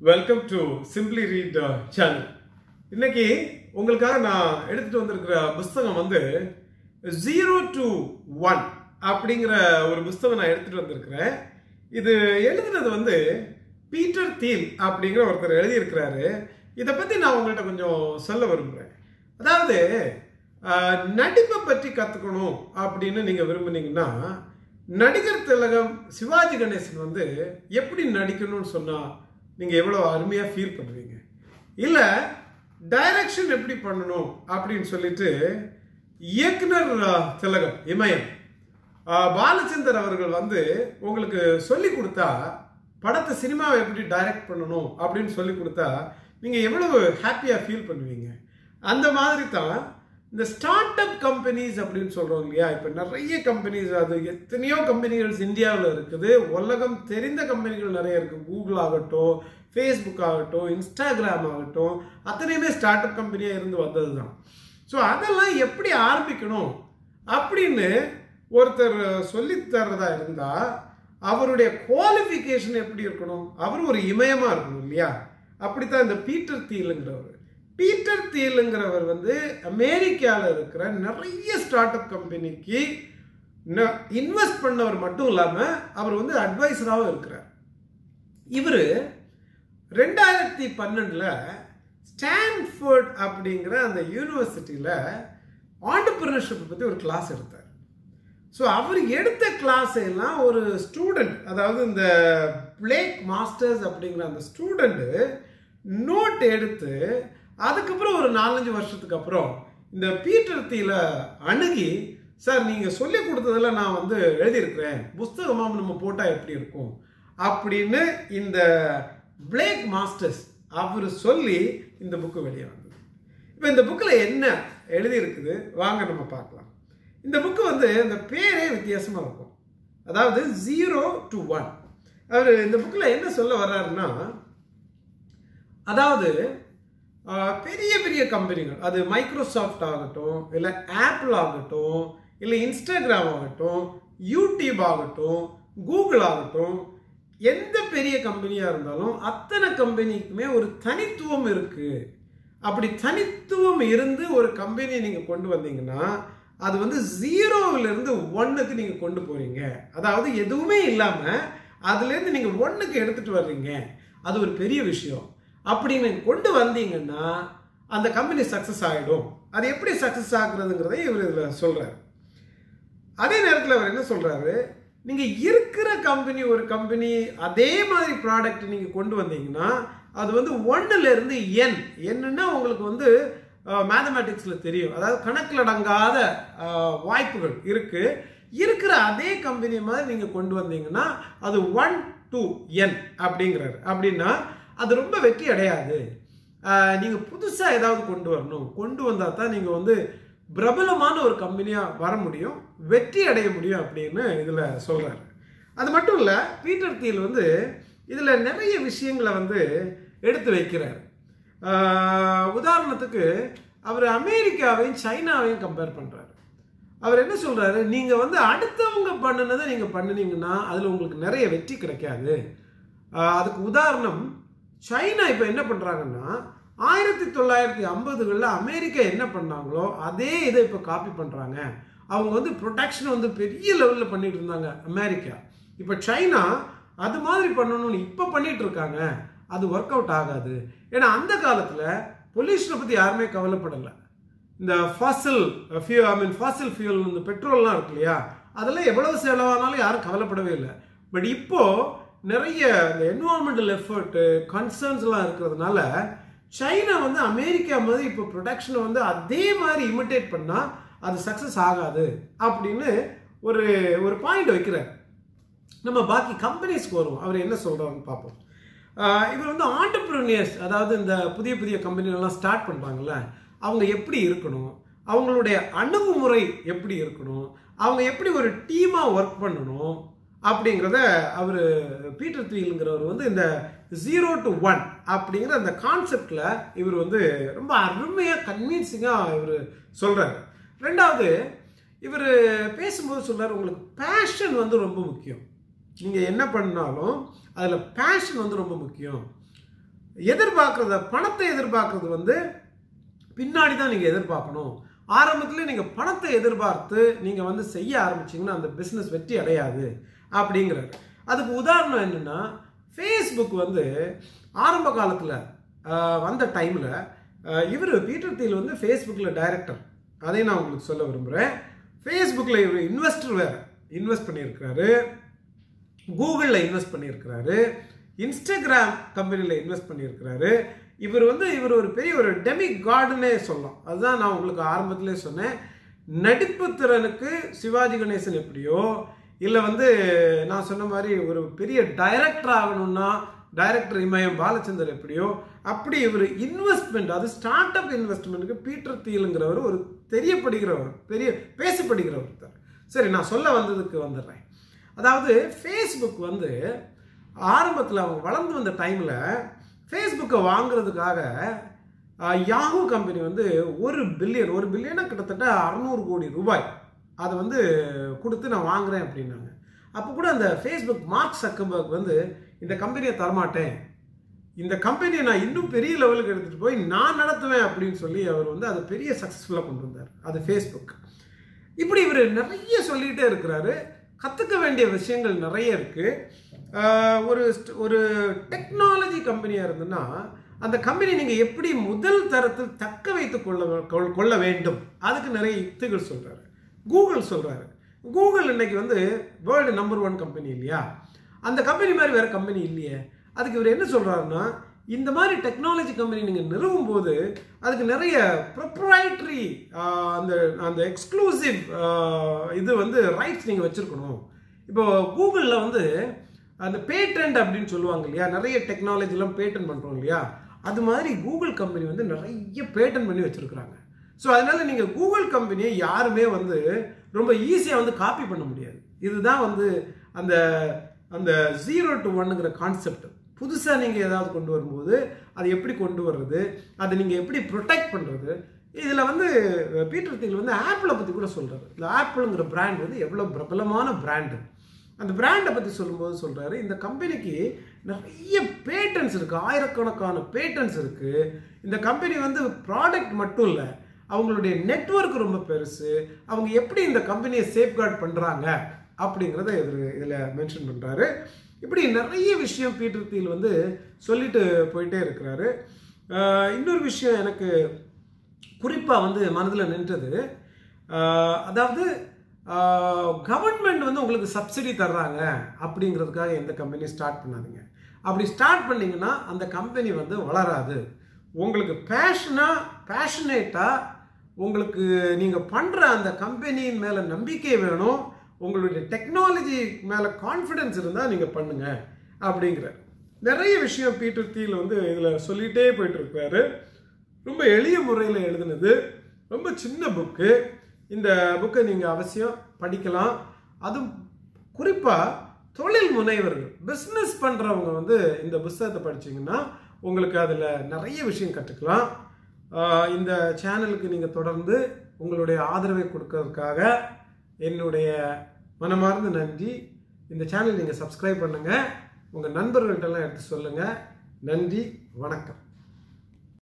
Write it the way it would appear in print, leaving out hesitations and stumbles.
Welcome to simply read channel. இன்னைக்கு உங்களுக்காக நான் எடுத்துட்டு வந்திருக்கிற புஸ்தகம் வந்து 0 to 1 அப்படிங்கிற ஒரு புஸ்தகம் நான் எடுத்துட்டு வந்திருக்கிறேன். இது எழுதுனது வந்து பீட்டர் தீல் அப்படிங்கிற ஒருத்தர் எழுதியிருக்கிறாரு. இதை பற்றி நான் உங்கள்கிட்ட கொஞ்சம் சொல்ல விரும்புகிறேன். அதாவது நடிப்பை பற்றி கற்றுக்கணும் அப்படின்னு நீங்கள் விரும்புனீங்கன்னா, நடிகர் திலகம் சிவாஜி கணேசன் வந்து எப்படி நடிக்கணும்னு சொன்னால் நீங்கள் எவ்வளோ அருமையாக ஃபீல் பண்ணுவீங்க. இல்லை டைரக்ஷன் எப்படி பண்ணணும் அப்படின்னு சொல்லிட்டு இயக்குனர் திலகம் இமயம் பாலச்சந்தர் அவர்கள் வந்து உங்களுக்கு சொல்லி கொடுத்தா, படத்தை சினிமாவை எப்படி டைரக்ட் பண்ணணும் அப்படின்னு சொல்லி கொடுத்தா நீங்கள் எவ்வளவு ஹாப்பியாக ஃபீல் பண்ணுவீங்க. அந்த மாதிரி தான் இந்த ஸ்டார்ட் அப் கம்பெனிஸ் அப்படின்னு சொல்கிறோம் இல்லையா. இப்போ நிறைய கம்பெனிஸ், அது எத்தனையோ கம்பெனிகள் இந்தியாவில் இருக்குது. உலகம் தெரிந்த கம்பெனிகள் நிறைய இருக்குது. கூகுள் ஆகட்டும், ஃபேஸ்புக் ஆகட்டும், இன்ஸ்டாகிராம் ஆகட்டும், அத்தனையுமே ஸ்டார்ட் அப் கம்பெனியாக இருந்து வந்தது தான். ஸோ அதெல்லாம் எப்படி ஆரம்பிக்கணும் அப்படின்னு ஒருத்தர் சொல்லித்தரதா இருந்தால் அவருடைய குவாலிஃபிகேஷன் எப்படி இருக்கணும்? அவர் ஒரு இமயமாக இருக்கணும் இல்லையா. அப்படித்தான் இந்த பீட்டர் தீலுங்கிறவர் வந்து அமெரிக்காவில் இருக்கிற நிறைய ஸ்டார்ட் அப் கம்பெனிக்கு இன்வெஸ்ட் பண்ணவர் மட்டும் இல்லாமல் அவர் வந்து அட்வைசராகவும் இருக்கிறார். இவர் 2012 ஸ்டான்ஃபோர்ட் அப்படிங்கிற அந்த யூனிவர்சிட்டியில் ஆண்டர்பிரினர்ஷிப்பை பற்றி ஒரு கிளாஸ் எடுத்தார். ஸோ அவர் எடுத்த கிளாஸ் எல்லாம் ஒரு ஸ்டூடெண்ட், அதாவது இந்த பிளேக் மாஸ்டர்ஸ் அப்படிங்கிற அந்த ஸ்டூடெண்ட்டு நோட் எடுத்து அதுக்கப்புறம் ஒரு 4-5 வருஷத்துக்கு அப்புறம் இந்த பீட்டர் தீல அணுகி, சார் நீங்கள் சொல்லி கொடுத்ததில் நான் வந்து எழுதியிருக்கிறேன், புஸ்தகமாக நம்ம போட்டால் எப்படி இருக்கும் அப்படின்னு இந்த பிளேக் மாஸ்டர்ஸ் அவர் சொல்லி இந்த புக்கு வெளியே வந்தது. இப்போ இந்த புக்கில் என்ன எழுதியிருக்குது வாங்க நம்ம பார்க்கலாம். இந்த புக்கு வந்து இந்த பேரே வித்தியாசமாக இருக்கும். அதாவது 0 to 1. அவர் இந்த புக்கில் என்ன சொல்ல வர்றாருன்னா, அதாவது பெரிய பெரிய கம்பெனிகள், அது மைக்ரோசாஃப்ட் ஆகட்டும், இல்லை ஆப்பிள் ஆகட்டும், இல்லை இன்ஸ்டாகிராம் ஆகட்டும், யூடியூப் ஆகட்டும், கூகுள் ஆகட்டும், எந்த பெரிய கம்பெனியாக இருந்தாலும் அத்தனை கம்பெனிக்குமே ஒரு தனித்துவம் இருக்குது. அப்படி தனித்துவம் இருந்து ஒரு கம்பெனியை நீங்கள் கொண்டு வந்தீங்கன்னா அது வந்து 0லேருந்து 1க்கு நீங்கள் கொண்டு போகிறீங்க. அதாவது எதுவுமே இல்லாமல் அதுலேருந்து நீங்கள் 1க்கு எடுத்துகிட்டு வர்றீங்க. அது ஒரு பெரிய விஷயம். அப்படி நீங்கள் கொண்டு வந்தீங்கன்னா அந்த கம்பெனி சக்ஸஸ் ஆகிடும். அது எப்படி சக்ஸஸ் ஆகுறதுங்கிறதை இவர் இதில் சொல்கிறார். அதே நேரத்தில் அவர் என்ன சொல்கிறாரு, நீங்கள் இருக்கிற கம்பெனி, ஒரு கம்பெனி அதே மாதிரி ப்ராடக்ட் நீங்கள் கொண்டு வந்தீங்கன்னா அது வந்து 1லேருந்து n, என்னன்னா உங்களுக்கு வந்து மேத்தமேட்டிக்ஸில் தெரியும், அதாவது கணக்கில் அடங்காத வாய்ப்புகள் இருக்குது. இருக்கிற அதே கம்பெனி மாதிரி நீங்கள் கொண்டு வந்தீங்கன்னா அது 1 to n அப்படிங்கிறாரு. அப்படின்னா அது ரொம்ப வெற்றி அடையாது. நீங்கள் புதுசாக ஏதாவது கொண்டு வரணும். கொண்டு வந்தால் தான் நீங்கள் வந்து பிரபலமான ஒரு கம்பெனியாக வர முடியும், வெற்றி அடைய முடியும் அப்படின்னு இதில் சொல்கிறாரு. அது மட்டும் இல்லை, பீட்டர் தீல் வந்து இதில் நிறைய விஷயங்களை வந்து எடுத்து வைக்கிறார். உதாரணத்துக்கு அவர் அமெரிக்காவையும் சைனாவையும் கம்பேர் பண்ணுறாரு. அவர் என்ன சொல்கிறாரு, நீங்கள் வந்து அடுத்தவங்க பண்ணினதை நீங்கள் பண்ணினீங்கன்னா அதில் உங்களுக்கு நிறைய வெற்றி கிடைக்காது. அதுக்கு உதாரணம் சைனா இப்போ என்ன பண்ணுறாங்கன்னா, 1950களில் அமெரிக்கா என்ன பண்ணாங்களோ அதே இதை இப்போ காப்பி பண்ணுறாங்க. அவங்க வந்து ப்ரொடக்ஷன் வந்து பெரிய லெவலில் பண்ணிட்டு இருந்தாங்க அமெரிக்கா. இப்போ சைனா அது மாதிரி பண்ணணும்னு இப்போ பண்ணிட்டு இருக்காங்க. அது ஒர்க் அவுட் ஆகாது. ஏன்னா அந்த காலத்தில் பொல்யூஷனை பற்றி யாருமே கவலைப்படலை. இந்த ஃபாசில் ஃபியூல், இந்த பெட்ரோல்லாம் இருக்கு இல்லையா, அதெல்லாம் எவ்வளவு செலவானாலும் யாரும் கவலைப்படவே இல்லை. பட் இப்போது நிறைய இந்த என்விரான்மெண்டல் எஃபர்ட்டு கன்சர்ன்ஸ்லாம் இருக்கிறதுனால சைனா வந்து அமெரிக்கா மாதிரி இப்போ ப்ரொடக்ஷனை வந்து அதே மாதிரி இமிட்டேட் பண்ணால் அது சக்ஸஸ் ஆகாது அப்படின்னு ஒரு பாயிண்ட் வைக்கிறார். நம்ம பாக்கி கம்பெனிஸ்க்கு வருவோம், அவர் என்ன சொல்கிறாருன்னு பார்ப்போம். இவர் வந்து ஆண்டர்பிரினியர்ஸ், அதாவது இந்த புதிய புதிய கம்பெனிகள்லாம் ஸ்டார்ட் பண்ணுறாங்கல்ல, அவங்க எப்படி இருக்கணும், அவங்களுடைய அணுகுமுறை எப்படி இருக்கணும், அவங்க எப்படி ஒரு டீமாக ஒர்க் பண்ணணும் அப்படிங்கிறத அவர் பீட்டர் தீலுங்கிறவர் வந்து இந்த 0 to 1 அப்படிங்கிற அந்த கான்செப்டில் இவர் வந்து ரொம்ப அருமையாக கன்வின்சிங்காக இவர் சொல்கிறார். ரெண்டாவது, இவர் பேசும்போது சொல்கிறார், உங்களுக்கு பேஷன் வந்து ரொம்ப முக்கியம். நீங்கள் என்ன பண்ணாலும் அதில் பேஷன் வந்து ரொம்ப முக்கியம். எதிர்பார்க்கறத பணத்தை எதிர்பார்க்கறது வந்து பின்னாடி தான் நீங்கள் எதிர்பார்க்கணும். ஆரம்பத்தில் நீங்கள் பணத்தை எதிர்பார்த்து நீங்கள் வந்து செய்ய ஆரம்பிச்சிங்கன்னா அந்த பிஸ்னஸ் வெற்றி அடையாது அப்படிங்கிறாரு. அதுக்கு உதாரணம் என்னென்னா, ஃபேஸ்புக் வந்து ஆரம்ப காலத்தில் வந்த டைமில் இவர் பீட்டர் தீல் வந்து ஃபேஸ்புக்கில் டைரக்டர். அதை நான் உங்களுக்கு சொல்ல விரும்புகிறேன். ஃபேஸ்புக்கில் இவர் இன்வெஸ்டர் வேறு இன்வெஸ்ட் பண்ணியிருக்கிறாரு, கூகுளில் இன்வெஸ்ட் பண்ணியிருக்கிறாரு, இன்ஸ்டாகிராம் கம்பெனியில் இன்வெஸ்ட் பண்ணியிருக்கிறாரு. இவர் ஒரு பெரிய ஒரு டெமி கார்டுன்னே சொல்லலாம். அதுதான் நான் உங்களுக்கு ஆரம்பத்திலே சொன்னேன். நடிப்பு திறனுக்கு சிவாஜி கணேசன் எப்படியோ, இல்லை வந்து நான் சொன்ன மாதிரி ஒரு பெரிய டைரக்டர் ஆகணும்னா டைரக்டர் இமயம் பாலச்சந்தர் எப்படியோ, அப்படி இவர் இன்வெஸ்ட்மெண்ட், அது ஸ்டார்ட் அப் இன்வெஸ்ட்மெண்ட்டுக்கு பீட்டர் தீலுங்கிறவர் ஒரு தெரியப்படுகிறவர், பெரிய பேசப்படுகிறவர். சரி, நான் சொல்ல வந்ததுக்கு வந்துடுறேன். அதாவது ஃபேஸ்புக் வந்து ஆரம்பத்தில் அவங்க வளர்ந்து வந்த டைமில் ஃபேஸ்புக்கை வாங்குறதுக்காக யாஹூ கம்பெனி வந்து $1 பில்லியனா கிட்டத்தட்ட 600 கோடி ரூபாய் அதை வந்து கொடுத்து நான் வாங்குறேன் அப்படின்னாங்க. அப்போ கூட அந்த ஃபேஸ்புக் மார்க் சக்கர்பர்க் வந்து இந்த கம்பெனியை தரமாட்டேன், இந்த கம்பெனியை நான் இன்னும் பெரிய லெவலுக்கு எடுத்துகிட்டு போய் நான் நடத்துவேன் அப்படின்னு சொல்லி அவர் வந்து அதை பெரிய சக்ஸஸ்ஃபுல்லாக கொண்டு வந்தார். அது ஃபேஸ்புக். இப்படி இவர் நிறைய சொல்லிகிட்டே இருக்கிறாரு. கற்றுக்க வேண்டிய விஷயங்கள் நிறைய இருக்குது. ஒரு டெக்னாலஜி கம்பெனியாக இருந்ததுன்னா அந்த கம்பெனி நீங்கள் எப்படி முதல் தரத்தில் தக்க வைத்து கொள்ள வேண்டும், அதுக்கு நிறைய யுக்திகள் சொல்கிறாரு. கூகுள் சொல்கிறாரு. கூகுள் இன்னைக்கு வந்து வேர்ல்டு நம்பர் 1 கம்பெனி இல்லையா? அந்த கம்பெனி மாதிரி வேறு கம்பெனி இல்லையே. அதுக்கு இவர் என்ன சொல்கிறாருன்னா, இந்த மாதிரி டெக்னாலஜி கம்பெனி நீங்கள் நிறுவும் போது அதுக்கு நிறைய ப்ரொப்ரைட்டரி அந்த எக்ஸ்க்ளூசிவ் இது வந்து ரைட்ஸ் நீங்கள் வச்சுருக்கணும். இப்போ கூகுளில் வந்து அந்த பேட்டன்ட் அப்படின்னு சொல்லுவாங்க இல்லையா, நிறைய டெக்னாலஜிலாம் பேட்டன் பண்ணுறோம் இல்லையா, அது மாதிரி கூகுள் கம்பெனி வந்து நிறைய பேட்டன் பண்ணி வச்சுருக்குறாங்க. ஸோ அதனால் நீங்கள் கூகுள் கம்பெனியை யாருமே வந்து ரொம்ப ஈஸியாக வந்து காப்பி பண்ண முடியாது. இதுதான் வந்து அந்த அந்த 0 to 1ங்கிற கான்செப்ட். புதுசாக நீங்கள் ஏதாவது கொண்டு வரும்போது அதை எப்படி கொண்டு வர்றது, அதை நீங்கள் எப்படி ப்ரொடெக்ட் பண்ணுறது. இதில் வந்து பீட்டர் தீல் வந்து ஆப்பிளை பற்றி கூட சொல்கிறாரு. இந்த ஆப்பிளுங்கிற பிராண்ட் வந்து எவ்வளோ பிரபலமான பிராண்டு. அந்த பிராண்டை பற்றி சொல்லும்போது சொல்கிறாரு, இந்த கம்பெனிக்கு நிறைய பேட்டன்ஸ் இருக்குது, ஆயிரக்கணக்கான பேட்டன்ஸ் இருக்குது. இந்த கம்பெனி வந்து ப்ராடக்ட் மட்டும் இல்லை, அவங்களுடைய நெட்வொர்க் ரொம்ப பெருசு. அவங்க எப்படி இந்த கம்பெனியை சேஃப்கார்ட் பண்ணுறாங்க அப்படிங்கிறத இதில் மென்ஷன் பண்ணுறாரு. இப்படி நிறைய விஷயம் பீட்டர் தீல் வந்து சொல்லிட்டு போயிட்டே இருக்கிறாரு. இன்னொரு விஷயம் எனக்கு குறிப்பாக வந்து மனதில் நின்றது, அதாவது கவர்மெண்ட் வந்து உங்களுக்கு சப்சிடி தர்றாங்க அப்படிங்கிறதுக்காக எந்த கம்பெனி ஸ்டார்ட் பண்ணாதீங்க. அப்படி ஸ்டார்ட் பண்ணிங்கன்னா அந்த கம்பெனி வந்து வளராது. உங்களுக்கு பேஷனேட்டாக உங்களுக்கு நீங்கள் பண்ணுற அந்த கம்பெனியின் மேலே நம்பிக்கை வேணும், உங்களுடைய டெக்னாலஜி மேலே கான்ஃபிடென்ஸ் இருந்தால் நீங்கள் பண்ணுங்க அப்படிங்கிற நிறைய விஷயம் பீட்டர் தீல் வந்து இதில் சொல்லிகிட்டே போயிட்டுருக்காரு. ரொம்ப எளிய முறையில் எழுதுனது, ரொம்ப சின்ன புக்கு. இந்த புக்கை நீங்கள் அவசியம் படிக்கலாம். அதுவும் குறிப்பாக தொழில் முனைவர்கள், பிஸ்னஸ் பண்ணுறவங்க வந்து இந்த புத்தகத்தை படிச்சிங்கன்னா உங்களுக்கு அதில் நிறைய விஷயம் கற்றுக்கலாம். இந்த சேனலுக்கு நீங்கள் தொடர்ந்து உங்களுடைய ஆதரவை கொடுக்கறதுக்காக என்னுடைய மனமார்ந்த நன்றி. இந்த சேனல் நீங்கள் சப்ஸ்கிரைப் பண்ணுங்கள், உங்கள் நண்பர்கள்ட்டெல்லாம் எடுத்து சொல்லுங்கள். நன்றி, வணக்கம்.